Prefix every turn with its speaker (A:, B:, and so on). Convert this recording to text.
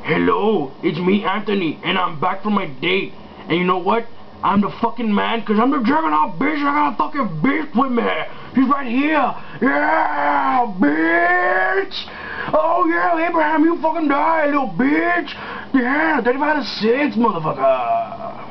A: Hello, it's me, Anthony, and I'm back from my date. And you know what? I'm the fucking man, cause I'm the jerking off bitch. I got a fucking bitch with me. She's right here. Yeah, bitch. Oh yeah, Abraham, you fucking die, little bitch. Yeah, 35 to 6, motherfucker.